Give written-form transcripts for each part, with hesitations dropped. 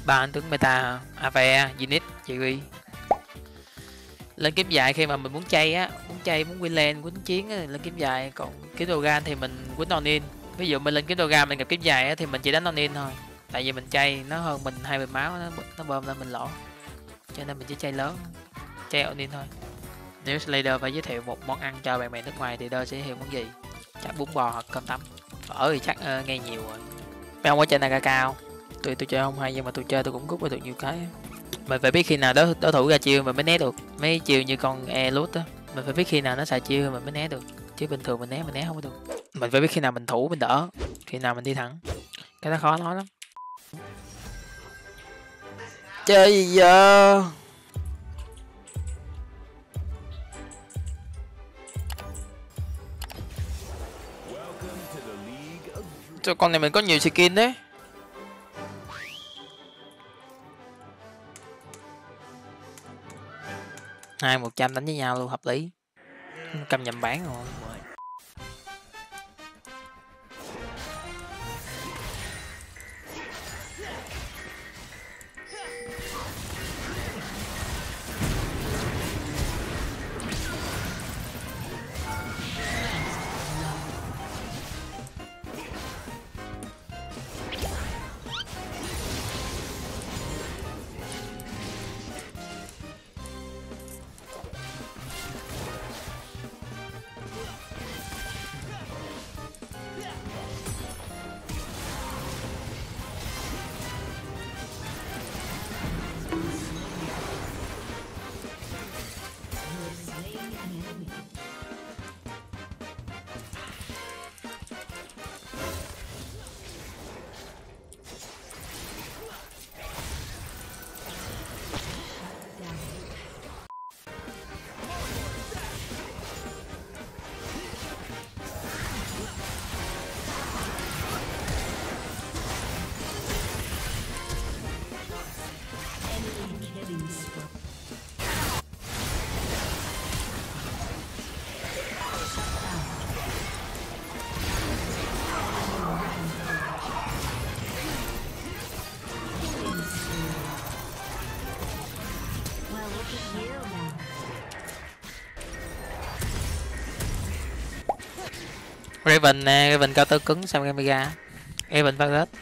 Ba anh tướng meta Ave, Zenith, Chiri. Lên kiếm dài khi mà mình muốn chay á, muốn win lane, muốn chiến á, lên kiếm dài. Còn kiếm Dogan thì mình quýnh on-in. Ví dụ mình lên kiếm Dogan mình gặp kiếm dài á, thì mình chỉ đánh on-in thôi. Tại vì mình chay nó hơn mình 20 máu, nó bơm lên mình lỗ. Cho nên mình chỉ chay lớn, chay on-in thôi. Nếu Slayer phải giới thiệu một món ăn cho bạn bè nước ngoài thì Đơ sẽ giới thiệu món gì? Chắc bún bò hoặc cơm tấm. Phở thì chắc nghe nhiều rồi. Mấy ông có chơi Nagaka không? Tôi chơi không hay nhưng mà tôi chơi tôi cũng rút ra được nhiều cái. Mình phải biết khi nào đối thủ ra chiêu mình mới né được. Mấy chiêu như con Elut á, mình phải biết khi nào nó xài chiêu mình mới né được. Chứ bình thường mình né không được. Mình phải biết khi nào mình thủ mình đỡ, khi nào mình đi thẳng. Cái đó khó nói lắm. Chơi gì giờ? Cho con này mình có nhiều skin đấy. 2-100 đánh với nhau luôn, hợp lý. Cầm nhầm bán rồi. Raven nè, Raven cao tơ cứng xong Gamega. Raven phát rớt.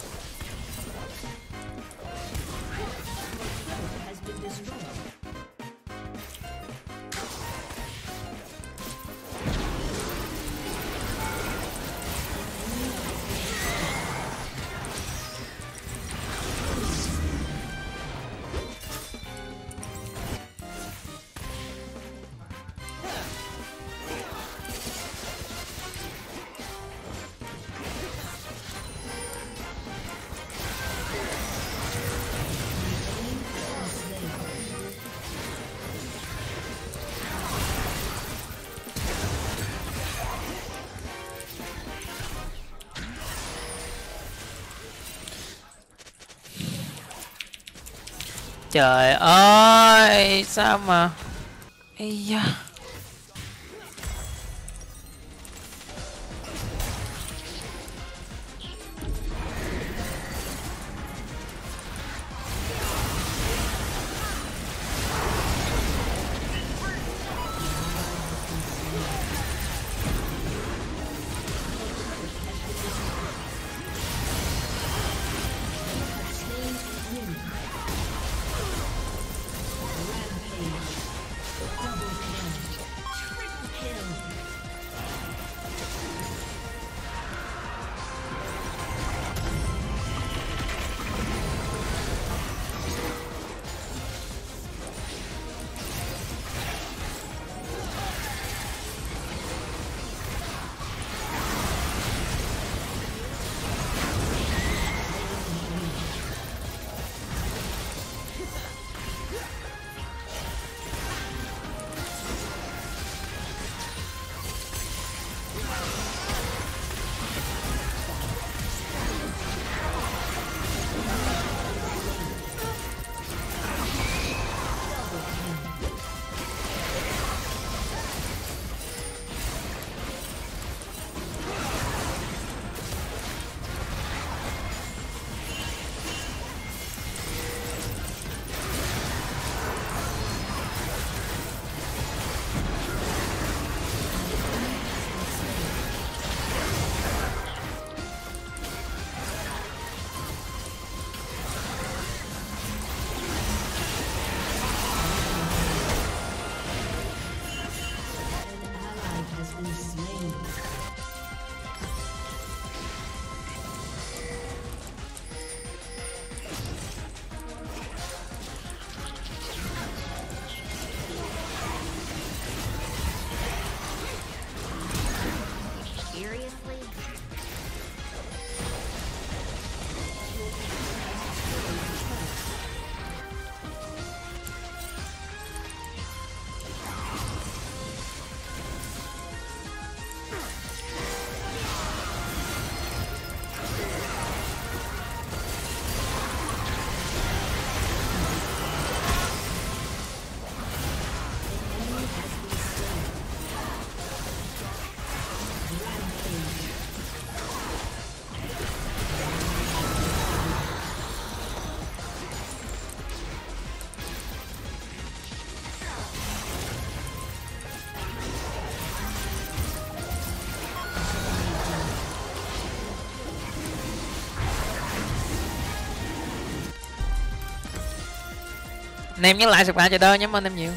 Trời ơi, sao mà... Ây da. Anh em nhớ lại subscribe cho đỡ, nhắm ơn em nhiều.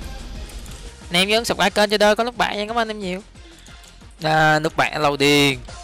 Anh em nhớ subscribe kênh cho đỡ có lúc bạn nha, cảm ơn em nhiều. Nước bạn lâu điên.